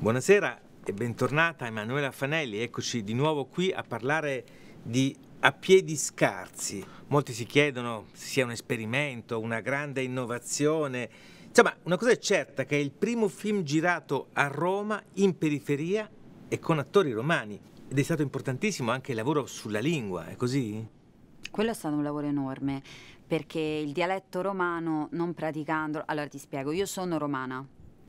Buonasera e bentornata Emanuela Fanelli, eccoci di nuovo qui a parlare di A piedi scarsi. Molti si chiedono se sia un esperimento, una grande innovazione. Insomma, una cosa è certa, che è il primo film girato a Roma, in periferia e con attori romani. Ed è stato importantissimo anche il lavoro sulla lingua, è così? Quello è stato un lavoro enorme, perché il dialetto romano, non praticandolo... Allora ti spiego, io sono romana,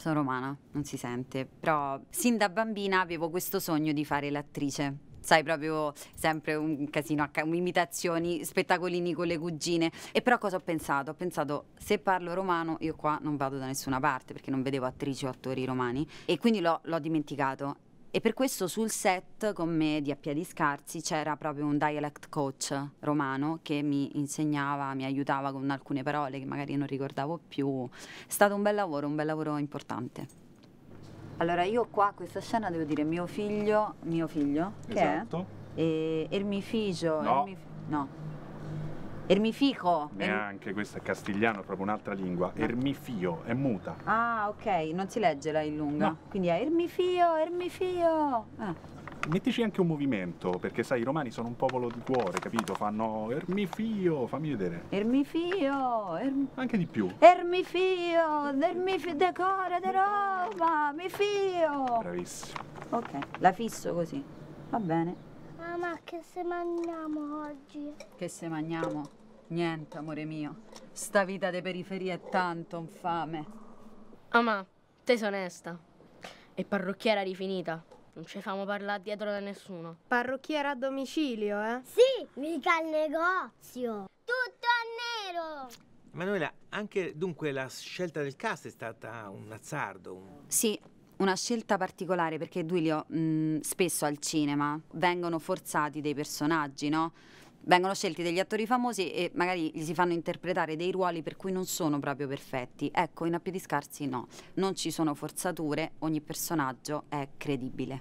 non si sente, però sin da bambina avevo questo sogno di fare l'attrice. Sai, proprio sempre un casino, imitazioni, spettacolini con le cugine. E però cosa ho pensato? Ho pensato, se parlo romano io qua non vado da nessuna parte, perché non vedevo attrici o attori romani. E quindi l'ho dimenticato. E per questo sul set con me di A piedi scarsi c'era proprio un dialect coach romano che mi insegnava, mi aiutava con alcune parole che magari non ricordavo più. È stato un bel lavoro importante. Allora io qua questa scena devo dire mio figlio, che esatto. è? Ermifigio, No. no. Ermifico. Neanche, questo è castigliano, è proprio un'altra lingua. No. Ermifio, è muta. Ah, ok, non si legge la in lunga. No. Quindi è ermifio. Mettici anche un movimento, perché sai, i romani sono un popolo di cuore, capito? Fanno ermifio, fammi vedere. Ermifio, Anche di più. Ermifio, decore de Roma, mi fio. Bravissimo. Ok, la fisso così, va bene. Mamma, che se mangiamo oggi? Che se mangiamo? Niente, amore mio. Sta vita de periferia è tanto infame. Mamma, te sei onesta. E parrucchiera rifinita. Non ci famo parlare dietro da nessuno. Parrucchiera a domicilio, eh? Sì, mica al negozio. Tutto a nero. Emanuela, anche dunque la scelta del cast è stata un azzardo. Sì, una scelta particolare perché Duilio, spesso al cinema vengono forzati dei personaggi, no? Vengono scelti degli attori famosi e magari gli si fanno interpretare dei ruoli per cui non sono proprio perfetti. Ecco, in A piedi scarsi no, non ci sono forzature, ogni personaggio è credibile.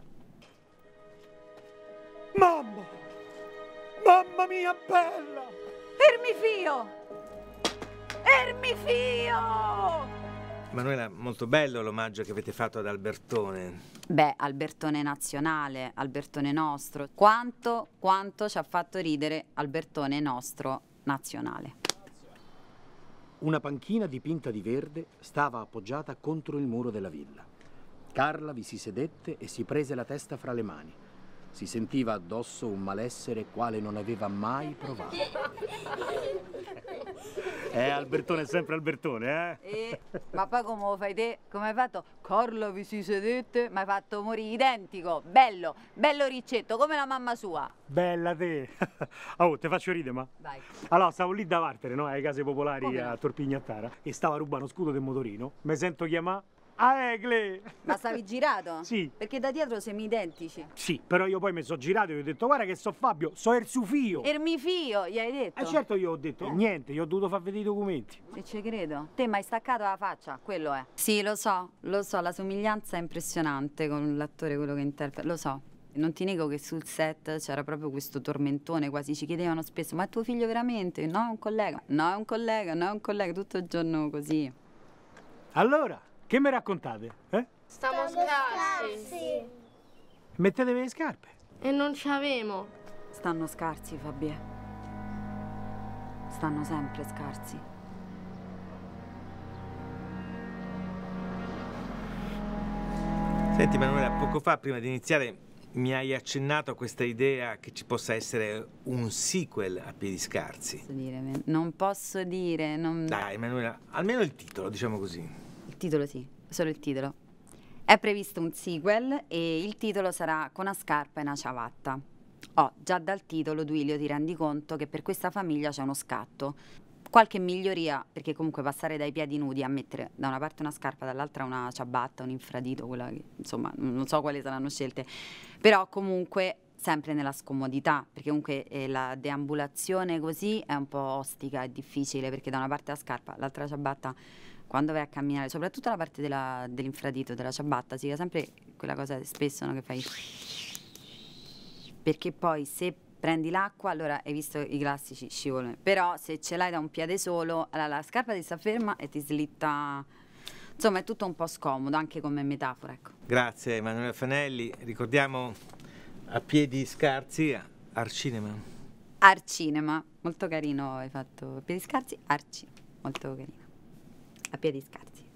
Mamma! Mamma mia bella! Ermifio! Emanuela, molto bello l'omaggio che avete fatto ad Albertone. Beh, Albertone nazionale, Albertone nostro. Quanto ci ha fatto ridere Albertone nostro nazionale. Una panchina dipinta di verde stava appoggiata contro il muro della villa. Carla vi si sedette e si prese la testa fra le mani. Si sentiva addosso un malessere quale non aveva mai provato. Albertone è sempre Albertone, Ma poi come lo fai te? Come hai fatto? Carla vi si sedette, mi hai fatto morire identico, bello riccetto, come la mamma sua. Bella te! Oh, te faccio ridere, ma... Vai. Allora, stavo lì da Vartere, no? Ai case popolari Come a no? Torpignattara e stavo a rubare uno scudo del motorino. Mi sento chiamare... Ah, Egle! Ma stavi girato? Sì. Perché da dietro siamo identici. Sì, però io poi mi sono girato e gli ho detto guarda che so Fabio, so Ersufio! Ermifio, gli hai detto? Certo io ho detto niente, io ho dovuto far vedere i documenti. E ci credo. Te mi hai staccato la faccia, quello è. Sì, lo so, la somiglianza è impressionante con l'attore, quello che interpreta, lo so. Non ti nego che sul set c'era proprio questo tormentone, quasi ci chiedevano spesso, ma è tuo figlio veramente? No, è un collega, no, è un collega, tutto il giorno così. Allora, che mi raccontate? Stiamo scarsi. Mettetevi le scarpe. E non ci avemo. Stanno scarsi, Fabie. Stanno sempre scarsi. Senti Emanuela, poco fa, prima di iniziare, mi hai accennato a questa idea che ci possa essere un sequel a piedi scarsi. Non posso dire, non... Dai Emanuela, almeno il titolo, diciamo così. Il titolo sì, solo il titolo. È previsto un sequel e il titolo sarà Con una scarpa e una ciabatta. Già dal titolo, Duilio, ti rendi conto che per questa famiglia c'è uno scatto. Qualche miglioria, perché comunque passare dai piedi nudi a mettere da una parte una scarpa, dall'altra una ciabatta, un infradito, quella che, insomma, non so quali saranno scelte. Però comunque sempre nella scomodità, perché comunque la deambulazione così è un po' ostica, è difficile, perché da una parte la scarpa, l'altra la ciabatta, quando vai a camminare, soprattutto la parte dell'infradito, della ciabatta, si vede sempre quella cosa spesso, no, che fai... Perché poi se prendi l'acqua, allora hai visto i classici scivoloni, però se ce l'hai da un piede solo, allora la scarpa ti sta ferma e ti slitta Insomma, è tutto un po' scomodo, anche come metafora, ecco. Grazie Emanuela Fanelli, ricordiamo A piedi scarsi al cinema. Arcinema, molto carino hai fatto. A piedi scarsi, Arci, molto carino. A piedi scarsi.